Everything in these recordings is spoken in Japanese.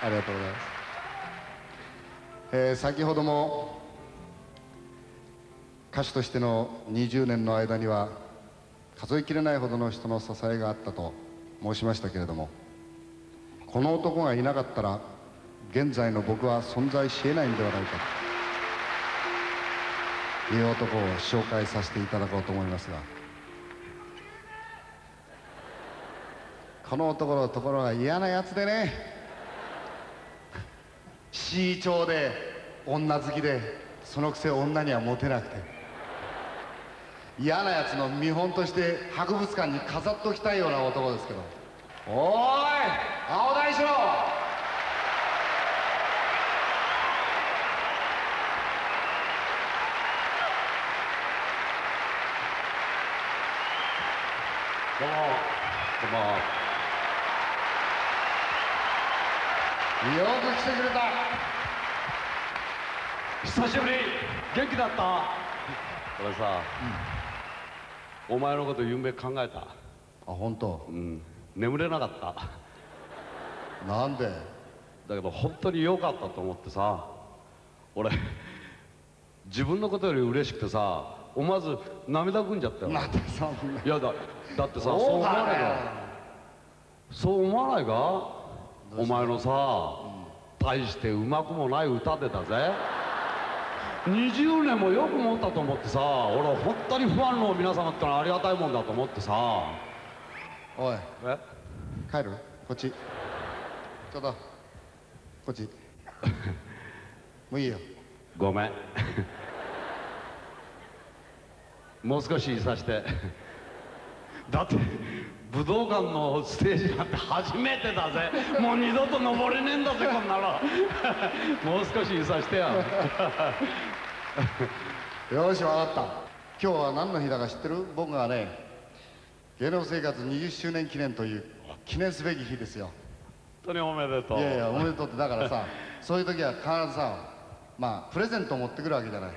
ありがとうございます。先ほども歌手としての20年の間には数えきれないほどの人の支えがあったと申しましたけれども、この男がいなかったら現在の僕は存在し得ないんではないかという男を紹介させていただこうと思いますが、この男のところが嫌なやつでね、C調で女好きで、そのくせ女にはモテなくて、嫌なやつの見本として博物館に飾っときたいような男ですけど。おーい、青大将、 どうも、どうも。 よく来てくれた。 久しぶり。元気だった？俺さ、お前のこと夢考えた。 あ、本当？ うん、眠れなかった。 なんで？ だけど本当に良かったと思ってさ、俺自分のことより嬉しくてさ、思わず涙ぐんじゃったよ。 なんでそんな。 いやだってさ、そう思わないか？そう思わないか？お前のさ、大してうまくもない歌でだぜ。20年もよく持ったと思ってさ、俺は本当にファンの皆様ってのはありがたいもんだと思ってさ。 おい、 え？ 帰る？こっち。ちょっとこっち。もういいよ。 ごめん。もう少しいさして。だって武道館のステージなんて初めてだぜ。もう二度と登れねえんだぜこんなの。もう少しいさしてよ。 よし、分かった。今日は何の日だか知ってる？僕がね、芸能生活20周年記念という記念すべき日ですよ。 本当におめでとう。 いやいや、おめでとうって。だからさ、そういう時は必ずさ、まあプレゼントを持ってくるわけじゃない。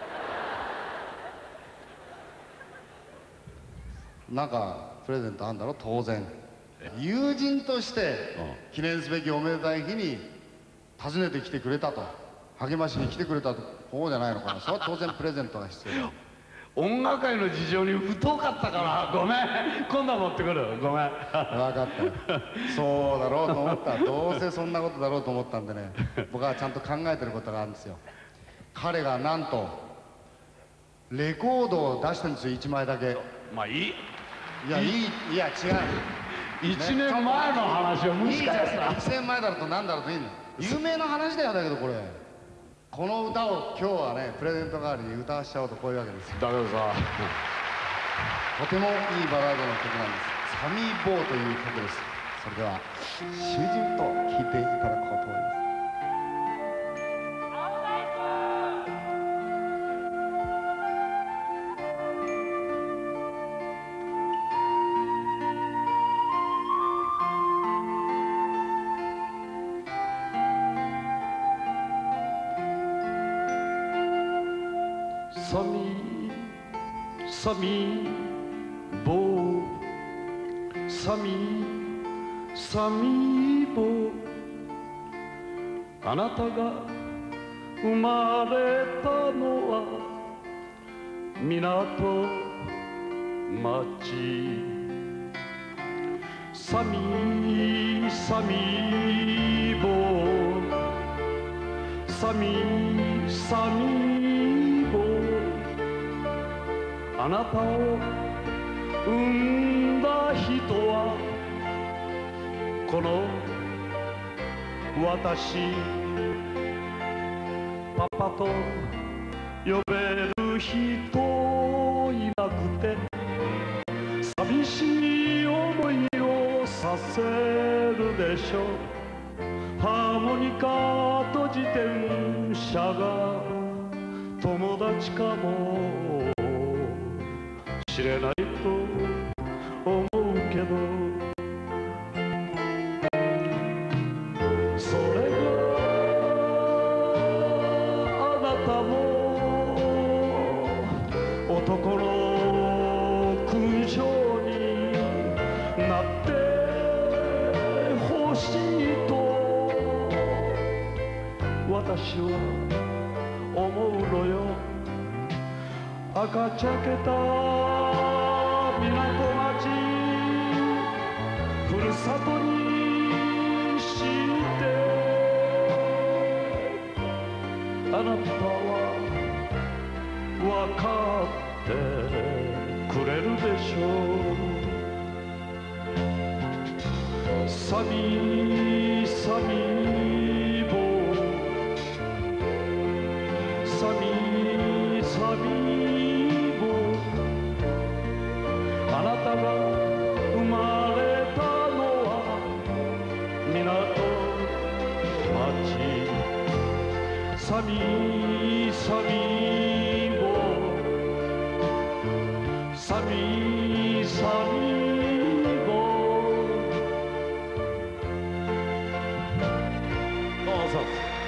なんかプレゼントあんだろ、当然。友人として記念すべきおめでたい日に訪ねてきてくれたと、励ましに来てくれたと、こうじゃないのかな。それは当然プレゼントが必要だ。 音楽界の事情に疎かったからごめん。今度は持ってくる。ごめん。 分かったよ。そうだろうと思った。どうせそんなことだろうと思ったんでね、僕はちゃんと考えてることがあるんですよ。彼がなんとレコードを出してるんですよ、1枚だけ。 まあいい。 いや、いい、いや違う。 1年前の話を無視かよ。 1年前だろうと何だろうといいの。有名な話だよ。だけどこれ、この歌を今日はね、プレゼント代わりに歌わしちゃおうと、こういうわけですよ。 だけどさ、 とてもいいバラードの曲なんです。サミー・ボーという曲です。それでは囚人と聴いていただこうと思います。 サミーボー、サミーボー、あなたが生まれたのは港町。サミーボー、サミーボー、あなたを産んだ人はこの私。パパと呼べる人いなくて寂しい思いをさせるでしょう。ハーモニカと自転車が友達かもしれないと思うけど、それがあなたも男の勲章になってほしいと私は思うのよ。赤茶けた港町ふるさとにしてあなたは分かってくれるでしょう。さみさみぼさみさみぼあなたが生まれたのは港町。さみさみぼさみさみぼどうぞ。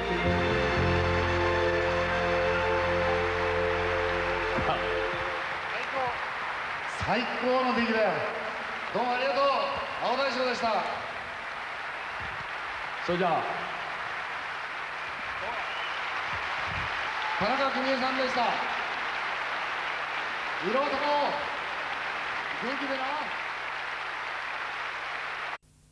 最高の出来だよ。どうもありがとう。青大将でした。 それじゃあ田中邦衛さんでした。色男元気でな。